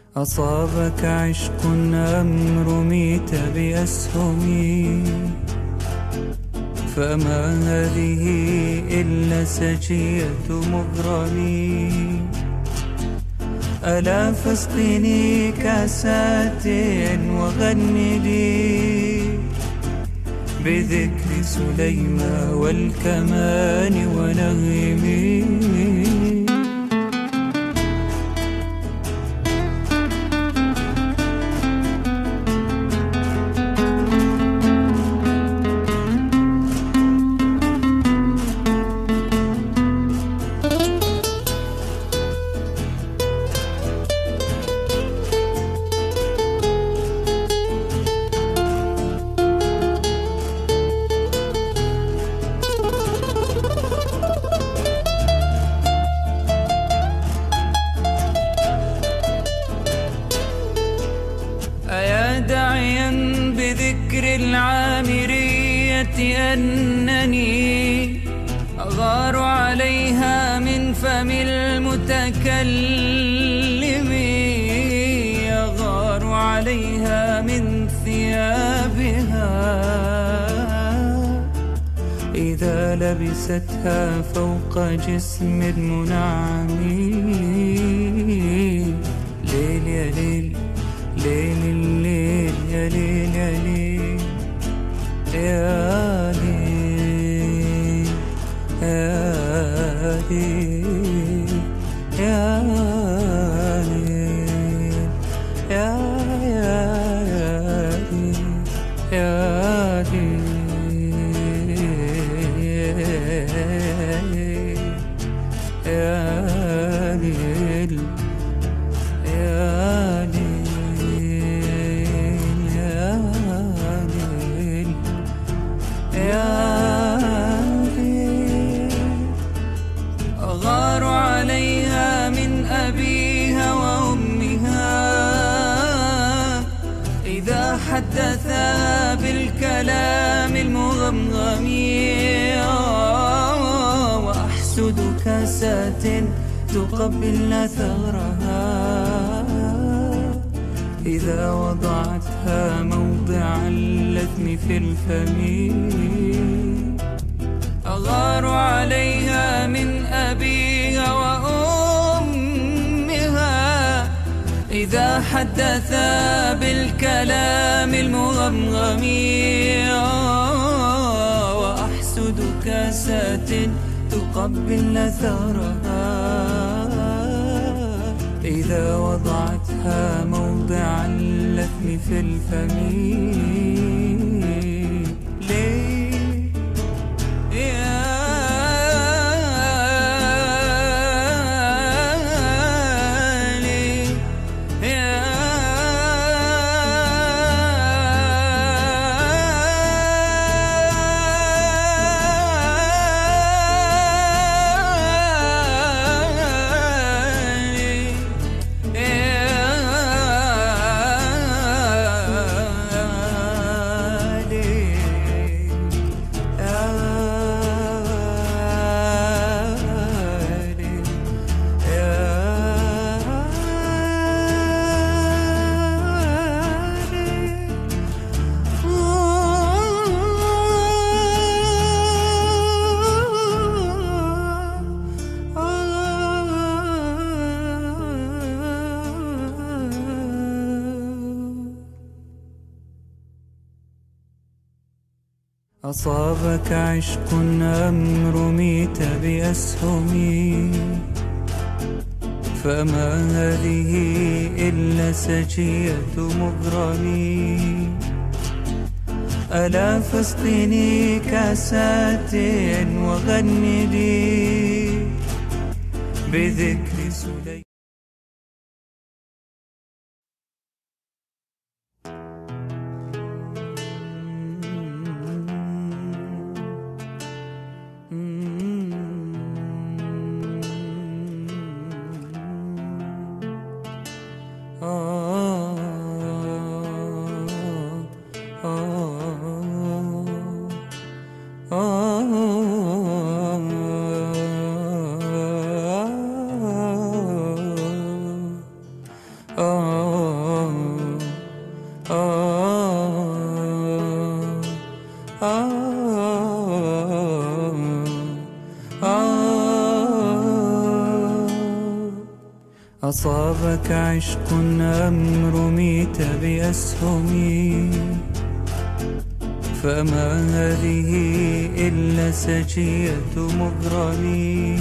أصابك عشق أم رميت بأسهم، فما هذه إلا سجية مغرمي. ألا فاسقني كاسات وغني لي بذكر سليمان والكمان ونغمي. أيا داعيا بذكر العامرية أنني أغار عليها من فم المتكلم، أغار عليها من ثيابها إذا لبستها فوق جسم منعم. ليل يا ليل ليل الليل يا ليل يا ليل يا ليل يا ليل يا ليل يا ليل يا ليل يا ليل يا ليل. أغار عليها من أبيها وأمها إذا حدثا بالكلام المغمغم، وأحسد كاسات تقبلن ثغرها إذا وضعتها موضع اللثم في الفم. أغار عليها من أبيها وأمها إذا حدثا بالكلام المغمغم، وأحسد كاسات تقبلن ثغرها إذا وضعتها موضع اللثم في الفم. ليه يا ليه يا أصابك عشق أم رميت بأسهم، فما هذه إلا سجية مغرمي. ألا فاسقني كاسات وغني لي بذكر سليمان. Oh أصابك عشق أم رميت بأسهمي، فما هذه إلا سجية مغرمي.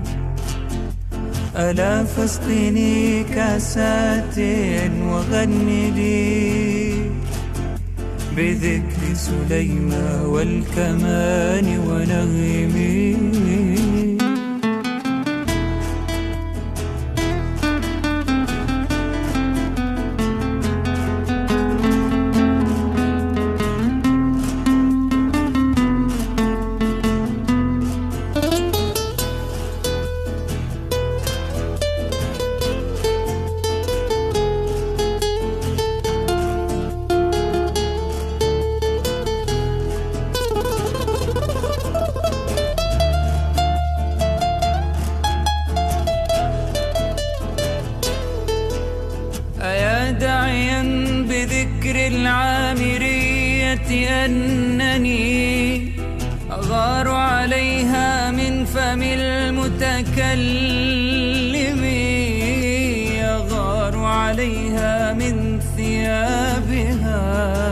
ألا فاسقني كاسات وغني لي بذكر سليمان والكمان ونغمي. أيا داعيا بذكر العامرية أنني أغار عليها من فم المتكلم، أغار عليها من ثيابها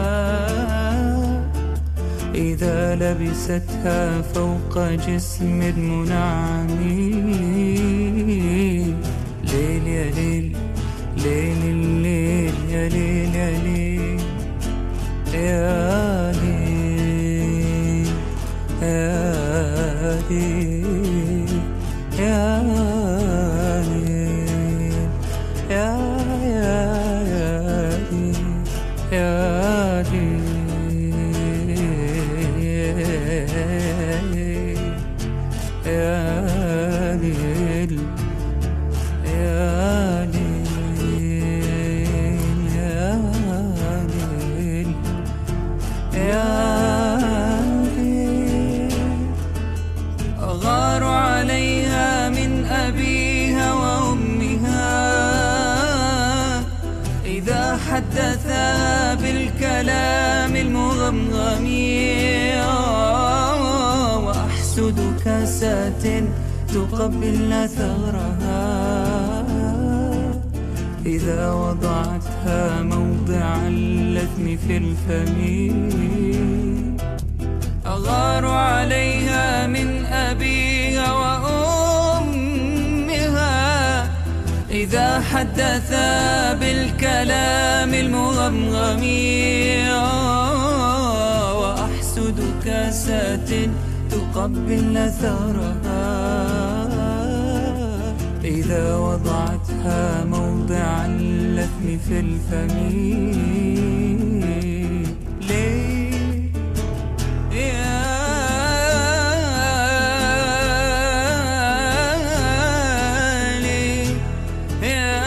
إذا لبستها فوق جسم منعم. ليل يا ليل ليل الليل يا ليل يا ليل يا ليل يا ليل يا ليل يا ليل يا ليل يا ليل أغار عليها من أبيها وأمها إذا حدثا بالكلام المغمغم، وأحسد كاسات تقبلن ثغرها إذا وضعتها موضع اللثم في الفم. أغار عليها من أبيها وأمها إذا حدثا بالكلام المغمغم، وأحسد كاسات تقبلن ثغرها إذا وضعتها موضع اللثم في الفم. ليل يا ليل يا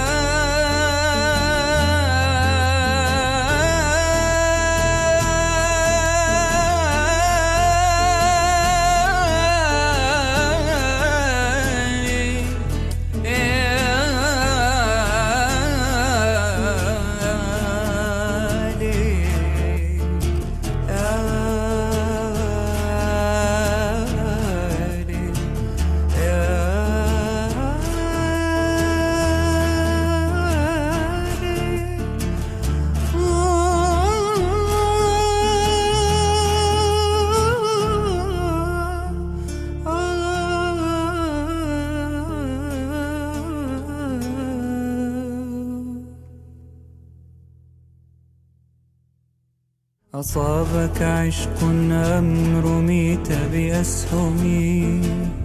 أصابك عشق أم رميت بأسهمي،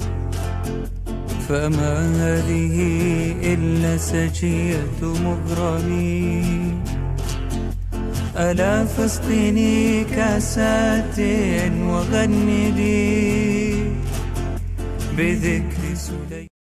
فما هذه إلا سجية مغرمي. ألا فاسقني كاسات وغني لي بذكر سليمان.